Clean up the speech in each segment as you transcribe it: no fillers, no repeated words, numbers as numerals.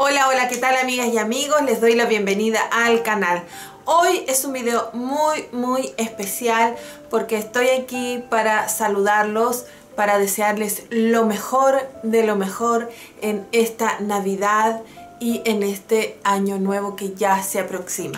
Hola, hola, ¿qué tal amigas y amigos? Les doy la bienvenida al canal. Hoy es un video muy especial porque estoy aquí para saludarlos, para desearles lo mejor de lo mejor en esta Navidad y en este año nuevo que ya se aproxima.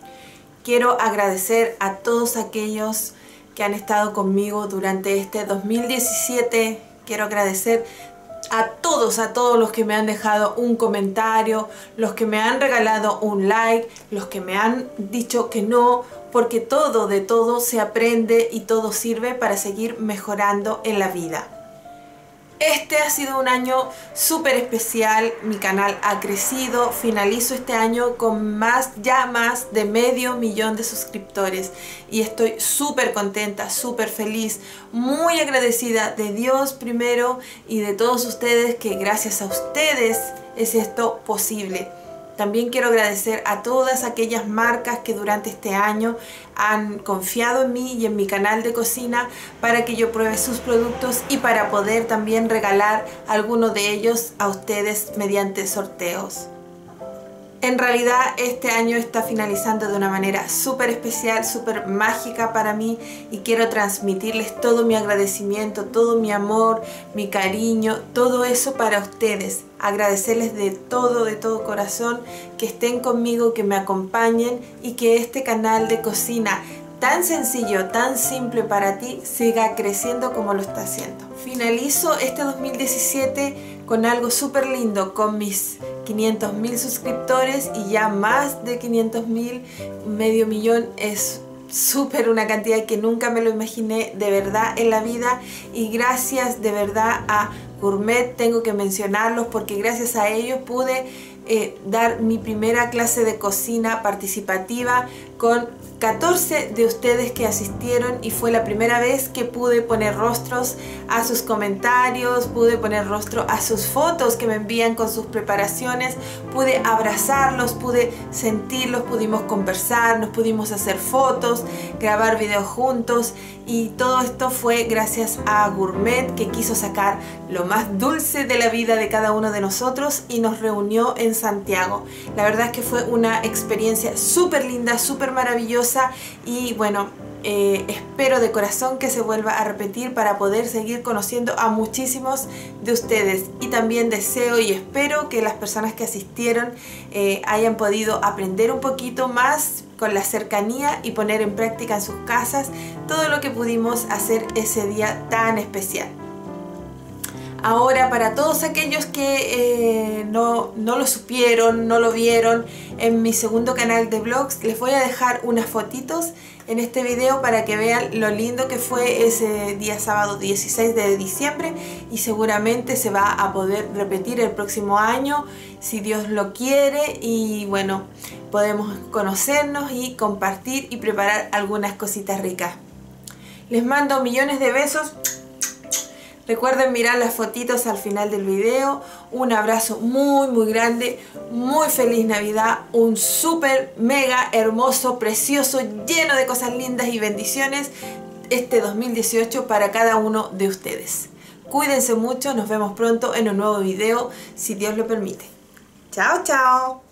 Quiero agradecer a todos aquellos que han estado conmigo durante este 2017. Quiero agradecer a todos los que me han dejado un comentario, los que me han regalado un like, los que me han dicho que no, porque de todo se aprende y todo sirve para seguir mejorando en la vida. Este ha sido un año súper especial, mi canal ha crecido, finalizo este año con ya más de 500.000 de suscriptores y estoy súper contenta, súper feliz, muy agradecida de Dios primero y de todos ustedes, que gracias a ustedes es esto posible. También quiero agradecer a todas aquellas marcas que durante este año han confiado en mí y en mi canal de cocina para que yo pruebe sus productos y para poder también regalar algunos de ellos a ustedes mediante sorteos. En realidad este año está finalizando de una manera súper especial, súper mágica para mí y quiero transmitirles todo mi agradecimiento, todo mi amor, mi cariño, todo eso para ustedes. Agradecerles de todo corazón que estén conmigo, que me acompañen y que este canal de cocina tan sencillo, tan simple para ti, siga creciendo como lo está haciendo. Finalizo este 2017 con algo súper lindo, con mis 500.000 suscriptores y ya más de 500.000, 500.000 es súper una cantidad que nunca me lo imaginé de verdad en la vida, y gracias de verdad a Gourmet, tengo que mencionarlos porque gracias a ellos pude dar mi primera clase de cocina participativa con 14 de ustedes que asistieron, y fue la primera vez que pude poner rostros a sus comentarios, pude poner rostro a sus fotos que me envían con sus preparaciones, pude abrazarlos, pude sentirlos, pudimos conversar, nos pudimos hacer fotos, grabar videos juntos, y todo esto fue gracias a Gourmet, que quiso sacar lo más dulce de la vida de cada uno de nosotros y nos reunió en Santiago. La verdad es que fue una experiencia súper linda, súper maravillosa, y bueno, espero de corazón que se vuelva a repetir para poder seguir conociendo a muchísimos de ustedes, y también deseo y espero que las personas que asistieron hayan podido aprender un poquito más con la cercanía y poner en práctica en sus casas todo lo que pudimos hacer ese día tan especial. Ahora, para todos aquellos que no lo supieron, no lo vieron, en mi segundo canal de vlogs les voy a dejar unas fotitos en este video para que vean lo lindo que fue ese día sábado 16 de diciembre, y seguramente se va a poder repetir el próximo año si Dios lo quiere, y bueno, podemos conocernos y compartir y preparar algunas cositas ricas. Les mando millones de besos. Recuerden mirar las fotitos al final del video. Un abrazo muy grande, muy feliz Navidad, un súper mega hermoso, precioso, lleno de cosas lindas y bendiciones este 2018 para cada uno de ustedes. Cuídense mucho, nos vemos pronto en un nuevo video si Dios lo permite. Chao, chao.